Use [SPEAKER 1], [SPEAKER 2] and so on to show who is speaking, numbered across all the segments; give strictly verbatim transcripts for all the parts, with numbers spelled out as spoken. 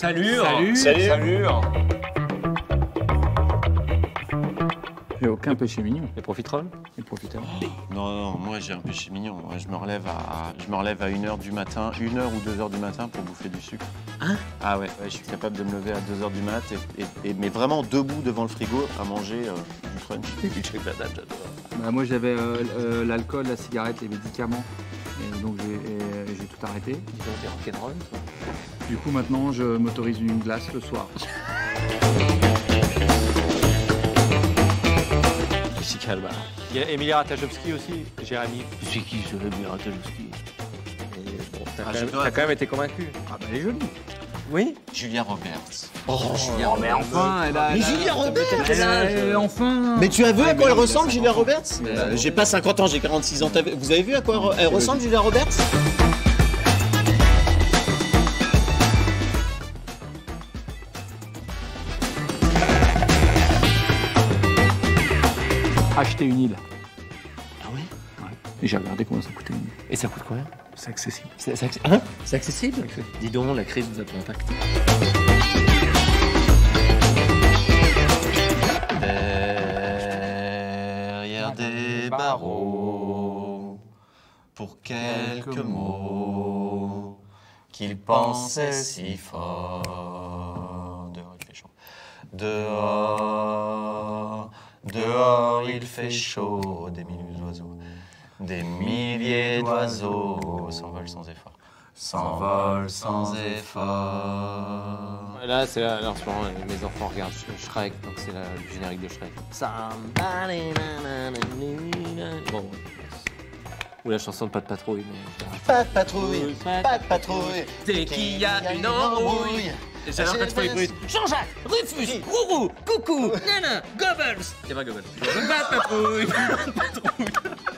[SPEAKER 1] Salut.
[SPEAKER 2] Salut.
[SPEAKER 1] Salut. Salut.
[SPEAKER 2] J'ai aucun péché mignon.
[SPEAKER 1] Les profiteroles.
[SPEAKER 2] Les profiteurs.
[SPEAKER 3] Non, non, moi j'ai un péché mignon. Moi, je me relève à, je me relève à une heure du matin, une heure ou deux heures du matin pour bouffer du sucre.
[SPEAKER 1] Hein?
[SPEAKER 3] Ah ouais, ouais, je suis capable de me lever à deux heures du mat, et, et, et- mais vraiment debout devant le frigo à manger euh, du crunch et du chocolat, j'adore.
[SPEAKER 2] Bah, moi j'avais euh, euh, l'alcool, la cigarette, les médicaments. Et donc j'ai et j'ai tout arrêté.
[SPEAKER 1] Ils ont des rock'n'roll, toi.
[SPEAKER 2] Du coup maintenant je m'autorise une glace le soir.
[SPEAKER 1] Ici Calma. Il y a Emilia Ratajkowski aussi, Jérémy.
[SPEAKER 4] C'est qui ce Emilia Ratajkowski?
[SPEAKER 1] Et bon, t'as
[SPEAKER 3] Ah,
[SPEAKER 1] quand,
[SPEAKER 3] je
[SPEAKER 1] même-
[SPEAKER 3] dois
[SPEAKER 1] t'as quand même été convaincu.
[SPEAKER 2] Ah bah elle est jolie.
[SPEAKER 1] Oui.
[SPEAKER 3] Julia Roberts.
[SPEAKER 1] Oh,
[SPEAKER 3] Julia
[SPEAKER 2] Mais
[SPEAKER 3] Roberts.
[SPEAKER 2] enfin elle a...
[SPEAKER 3] Mais
[SPEAKER 2] elle a-
[SPEAKER 3] Julia Roberts
[SPEAKER 2] elle a- elle a- enfin.
[SPEAKER 3] Mais tu as vu
[SPEAKER 2] Ah,
[SPEAKER 3] à
[SPEAKER 2] mais
[SPEAKER 3] quoi elle
[SPEAKER 2] il a
[SPEAKER 3] ressemble, Julia
[SPEAKER 2] cinquante ans.
[SPEAKER 3] Roberts euh, J'ai pas cinquante ans, j'ai quarante-six ans. T'as vu- Vous avez vu à quoi elle, elle ressemble, Julia Roberts?
[SPEAKER 2] Acheter une île.
[SPEAKER 1] Ah oui.
[SPEAKER 2] Ouais. Et j'ai regardé combien ça coûtait une île.
[SPEAKER 1] Et ça coûte combien?
[SPEAKER 2] C'est accessible.
[SPEAKER 1] C'est c'est acc- hein C'est accessible. Dis donc, la crise nous a contacté.
[SPEAKER 3] Derrière des barreaux, pour quelques mots qu'il pensait si fort. Dehors, il fait chaud. Dehors, dehors, il fait chaud. Des milliers d'oiseaux, des milliers d'oiseaux s'envolent sans effort. S'envolent sans effort.
[SPEAKER 1] Là, c'est là, là, en ce moment, mes enfants regardent Sh- Shrek, donc c'est la- le générique de Shrek. Somebody, na, na, na, na, na. Bon, ou la chanson de Pas de patrouille. Mais...
[SPEAKER 3] Pas de patrouille, pas de patrouille.
[SPEAKER 1] Dès qu'il y a une embrouille. J'adore quand tu fais les bruits. Jean-Jacques, Rufus, Rourou, Coucou, Nana, Goebbels. Il y a pas Goebbels. Pas de patrouille, pas de patrouille.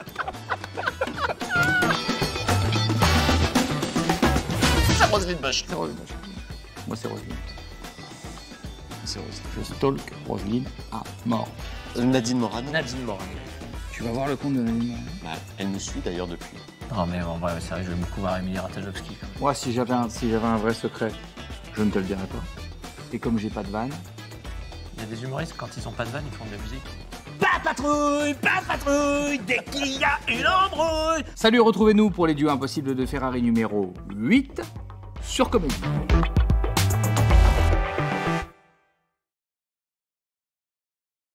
[SPEAKER 3] C'est Roselyne Bachelot.
[SPEAKER 2] C'est Roselyne. Moi c'est Roselyne. C'est Roselyne. Je stalk Roselyne à mort.
[SPEAKER 3] Nadine Morano.
[SPEAKER 1] Nadine Morano.
[SPEAKER 2] Tu vas voir le compte de Nadine Morano.
[SPEAKER 3] Bah, elle me suit d'ailleurs depuis.
[SPEAKER 4] Non mais en vrai, c'est vrai, je vais beaucoup voir Emilia Ratajkowski quand même.
[SPEAKER 2] Moi si j'avais un, si j'avais un vrai secret, je ne te le dirais pas. Et comme j'ai pas de vanne,
[SPEAKER 4] Il y a des humoristes, quand ils ont pas de vanne, ils font de la musique.
[SPEAKER 1] Pas de patrouille, pas de patrouille, dès qu'il y a une embrouille.
[SPEAKER 2] salut, retrouvez-nous pour les duos impossibles de Ferrari numéro huit sur Comédie.